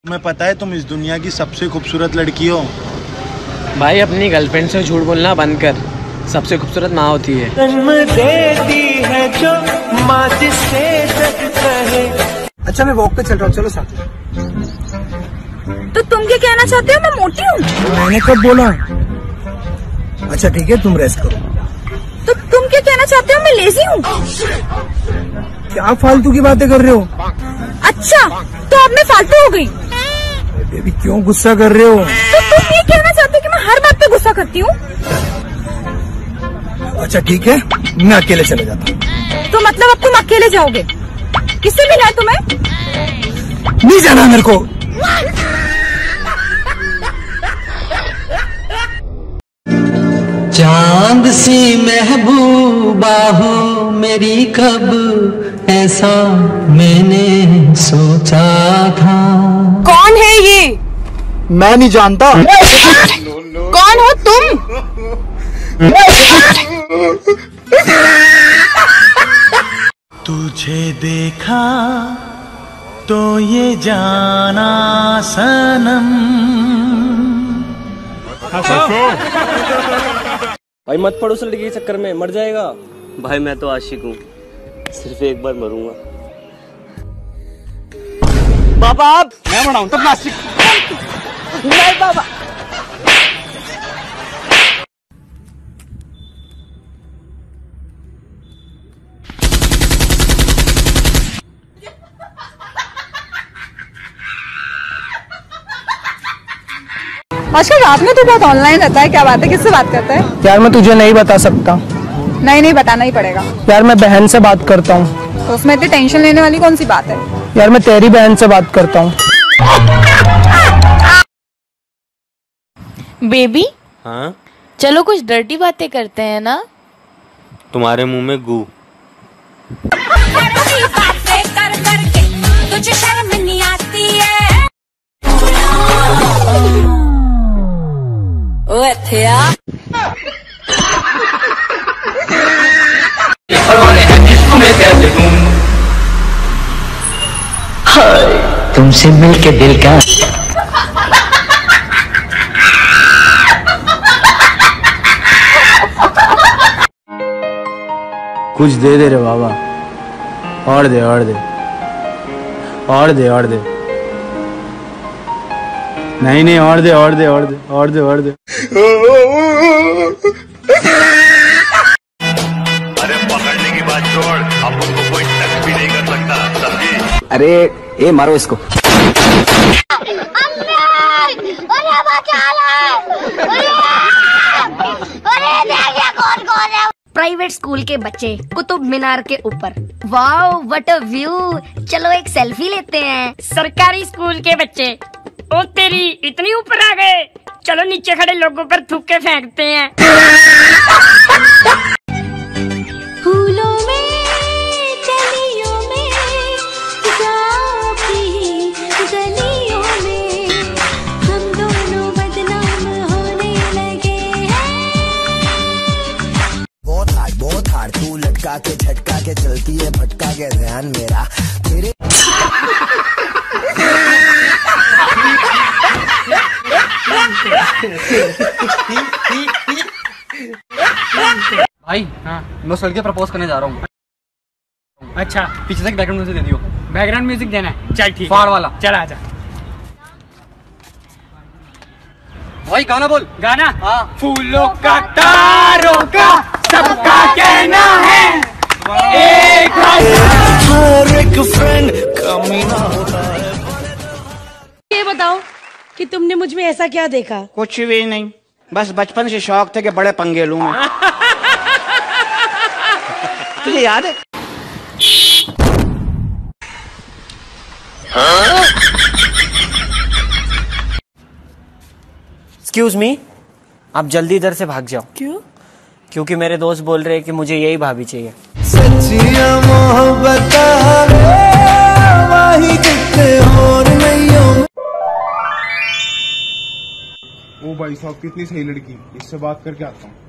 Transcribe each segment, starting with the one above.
तुम्हें पता है तुम इस दुनिया की सबसे खूबसूरत लड़की हो। भाई अपनी गर्लफ्रेंड से झूठ बोलना बंद कर, सबसे खूबसूरत माँ होती है। जन्म देती है जो माँ जिससे जगता है। अच्छा मैं वॉक पे चल रहा हूँ, चलो साथ। तो तुम क्या कहना चाहते हो, मैं मोटी हूँ? मैंने कब बोला? अच्छा ठीक है तुम रेस्ट करो। तो तुम क्या कहना चाहते हो, मैं लेजी हूँ? क्या फालतू की बातें कर रहे हो? अच्छा तो अब मैं फालतू हो गई? बेबी क्यों गुस्सा कर रहे हो? तो तुम ये कहना चाहते हो कि मैं हर बात पे गुस्सा करती हूँ? अच्छा ठीक है मैं अकेले चले जाता हूँ। तो मतलब अब तुम अकेले जाओगे? किससे मिला है तुम्हें? नहीं जाना मेरे को। चांद सी महबूबा हो मेरी, कब ऐसा मैंने सोचा था। कौन है ये? मैं नहीं जानता। कौन हो तुम? तुझे देखा तो ये जाना सनम। भाई मत पड़ो उस लड़की के चक्कर में, मर जाएगा। भाई मैं तो आशिक हूँ, सिर्फ एक बार मरूंगा। बाबा आप मैं बनाऊं तब नास्तिक नहीं बाबा। आजकल रात में तो बहुत ऑनलाइन रहता है, क्या बात है, किससे बात करता है? यार मैं तुझे नहीं बता सकता। नहीं बताना ही पड़ेगा। यार मैं बहन से बात करता हूँ। तो उसमें इतनी टेंशन लेने वाली कौन सी बात है? यार मैं तेरी बहन से बात करता हूँ। बेबी हाँ चलो कुछ डर्टी बातें करते हैं ना। तुम्हारे मुंह में गू। तुझे शर्म नहीं आती है? तुमसे मिलके दिल का कुछ दे दे रे बाबा, और दे और दे और दे और दे। नहीं और दे और दे और दे और दे और दे। अरे पकड़ने की बात छोड़, अब उसको कोई टच भी नहीं कर सकता, समझी? अरे ए मारो इसको। प्राइवेट स्कूल के बच्चे कुतुब मीनार के ऊपर, वाओ व्हाट अ व्यू, चलो एक सेल्फी लेते हैं। सरकारी स्कूल के बच्चे, ओ तेरी इतनी ऊपर आ गए, चलो नीचे खड़े लोगों पर थूक के फेंकते हैं। फूलों में चलियों में जाओ की गलियों में हम दोनों बदनाम होने लगे हैं। बहुत हार्ड तू लटका के झटका के चलती है, भटका के ध्यान मेरा तेरे। भाई हाँ मैं उस लड़के प्रपोज करने जा रहा हूँ। अच्छा पीछे से बैकग्राउंड म्यूजिक दे दियो। बैकग्राउंड म्यूजिक देना है? चल ठीक, फाड़ वाला। चल आजा भाई, गाना बोल। गाना हाँ। फूलों का तारों का सबका कहना है एक हर एक फ्रेंड कमी ना होता है। ये बताओ कि तुमने मुझ में ऐसा क्या देखा? कुछ भी नहीं, बस बचपन से शौक थे कि बड़े पंगे लूं मैं। तुझे याद है? एक्सक्यूज मी, आप जल्दी इधर से भाग जाओ। क्यों? क्योंकि मेरे दोस्त बोल रहे हैं कि मुझे यही भाभी चाहिए। सच्चिया मोहब्बत वही कितने और नहीं हो। ओ भाई साहब कितनी सही लड़की, इससे बात करके आता हूँ।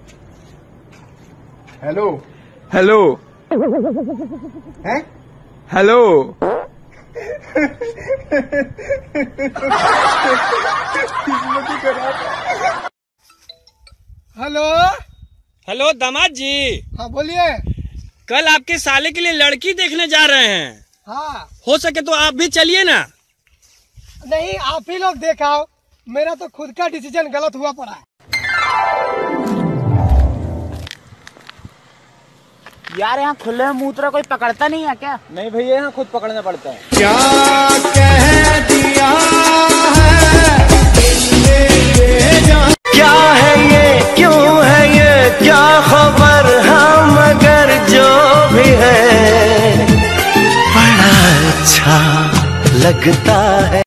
हेलो हेलो हैं? हेलो हेलो हेलो दामाद जी। हाँ बोलिए। कल आपके साले के लिए लड़की देखने जा रहे हैं। हाँ हो सके तो आप भी चलिए ना। नहीं, आप ही लोग देखाओ, मेरा तो खुद का डिसीजन गलत हुआ पड़ा है। यार यहाँ खुले मूत्र कोई पकड़ता नहीं है क्या? नहीं भैया, यहाँ खुद पकड़ना पड़ता है। क्या कह दिया है, क्या है ये, क्यों है ये, क्या खबर, हम मगर जो भी है बड़ा अच्छा लगता